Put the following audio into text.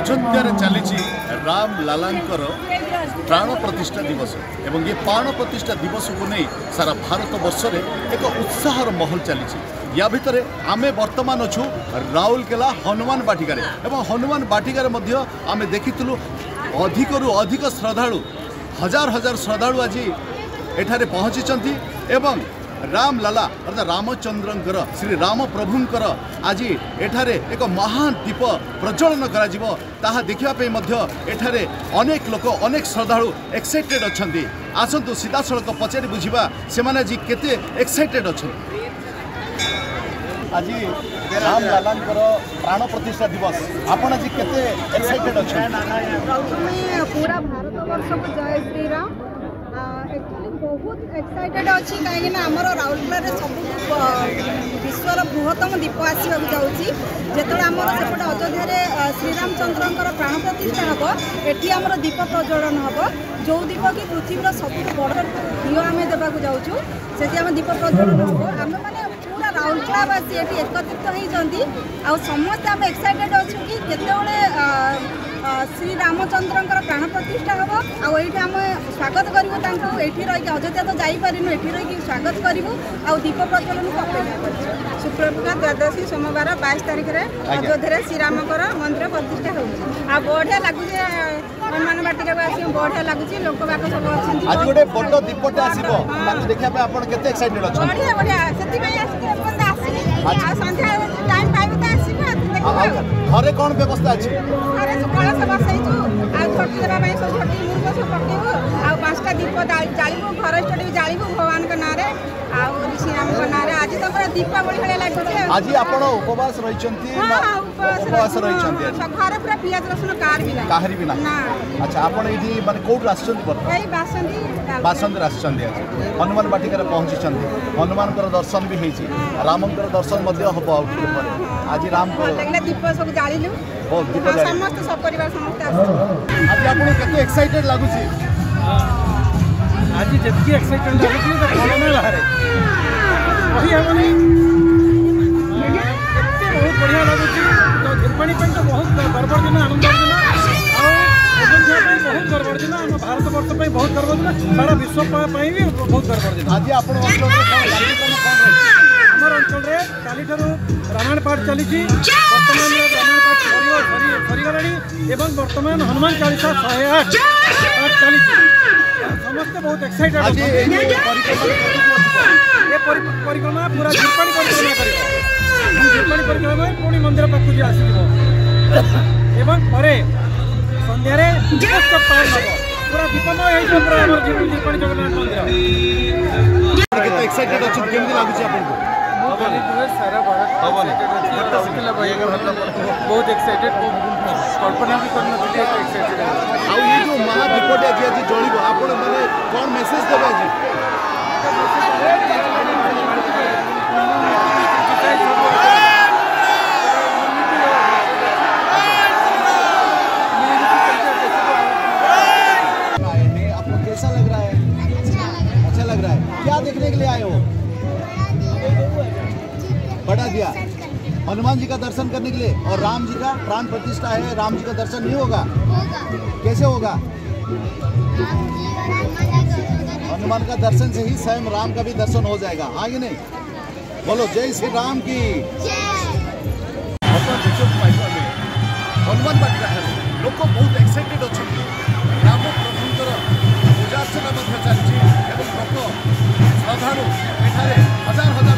अयोध्या चली राम लालांकर प्राण प्रतिष्ठा दिवस एवं ये प्राण प्रतिष्ठा दिवस को नहीं सारा भारत वर्ष में एक उत्साहर महल चली या भितर आमे वर्तमान अच्छु राउरकेला हनुमान बाटिकार एवं हनुमान बाटिकार आमे देखिलु अधिक रु अधिक श्रद्धालु हजार हजार श्रद्धालु आज एठारे पहुँची एवं राम लाला अर्थात रामचंद्रंकर श्री राम प्रभुंकर आज एठारे एक महान दीप प्रज्वलन करा ताहा देखिया पे मध्य एठारे अनेक लोक अनेक श्रद्धालु एक्साइटेड अछंती। आसंतु सीधा सड़क पचारि बुझिबा से माने जी केते एक्साइटेड अछंती। आज राम लालांकर प्राण प्रतिष्ठा दिवस आपण आज केते एक्साइटेड अछंती। पूरा भारत वर्ष को जय श्री राम एक्चुअली बहुत एक्साइटेड अच्छी कहीं आमर राउरकेला सब विश्वर बृहत्तम दीप आसवा जाऊँगी जिते आमर सेपटे अयोध्या श्रीरामचंद्र प्राण प्रतिष्ठा हम एटी आमर दीप प्रज्वलन हम जो दीप कि पृथ्वीर सब बड़ दियो आम देवाक जाऊँ से आम दीप प्रज्वलन हम आम मैंने पूरा राउरकेलावासी ये एकत्रित होती समस्त आम एक्साइटेड अच्छु कि केतबले श्री रामचंद्र प्राण प्रतिष्ठा हम आम स्वागत करूँ ये रही अयोध्या तो जापारू ये रही स्वागत करूँ आ दीप प्रज्वलन को अपेक्षा शुक्रवार द्वादशी सोमवार 22 तारिख में अयोध्या श्रीराम मंदिर प्रतिष्ठा हो बढ़िया लगुच हनुमान बाटिका आस बढ़िया लगुच लोक बाक सब अच्छा आज गोटे बड़ दीपटे आसो देखा आप केते एक्साइटेड अच्छा बढ़िया बढ़िया से संध्या टाइम पाइब तो आसो घरे कौन व्यवस्था अच्छी घरे कलश बसईचु झटी देवाई सब झटी मुर्ग सब पकेबू आ 5टा दीप जालू घर स्टडी जालू भगवान के नाँ श्रीराम के नाँ आज तो पूरा दीपावली भाई लगे आज आपण उपवास रही उपवास रही घर पूरा पियाज रसुण कार भी ना अच्छा आप माने कोट बासंती आज हनुमान बाटिकार पहुँची हनुमान दर्शन भी होती रामंकर दर्शन हम आज राम दीप सब जालु समस्त सब परिवार समस्त आज आपको केते एक्साइटेड लगुच आज जितकी एक्साइटेड लगुच बाहर कही हेनी बहुत बढ़िया लगुच तो झिरपाणी तो बहुत गर्वर दिन आनंद दिन अयोध्या बहुत गर्वर दिन आम भारत वर्ष बहुत गर्व दिन सारा विश्व भी बहुत गर्वर दिन आज आप आमर अंचल काली रामायण पाठ चली बर्तमान रामायण पाठ सरीगला एवं बर्तमान हनुमान चालीसा 108 पाठ चली समस्ते बहुत एक्साइटेड ये परिक्रमा पूरा झिरपाणी परिक्रमा पुणी मंदिर पाखु आसव एवं पर संध्यारे पार हम पूरा दीपमय पूरा झिरपाणी जगन्नाथ मंदिर एक्साइटेड अच्छे केमती लगुच आपको सारा भारत बहुत एक्साइटेड कल्पना भी करना एक्साइटेड ये जो महादीपटे आज जल आप कौन मेसेज देवे आज आपको कैसा लग रहा है अच्छा लग रहा है क्या देखने के लिए आए हो बढ़ा दिया हनुमान जी का दर्शन करने के लिए और राम जी का प्राण प्रतिष्ठा है राम जी का दर्शन नहीं होगा कैसे होगा हनुमान का दर्शन से ही स्वयं राम का भी दर्शन हो जाएगा आगे नहीं बोलो जय श्री राम की हनुमान बाटिका लोक बहुत एक्साइटेड अच्छा राम प्रभुंर पूजा अर्चना चलती श्रद्धालु हजार हजार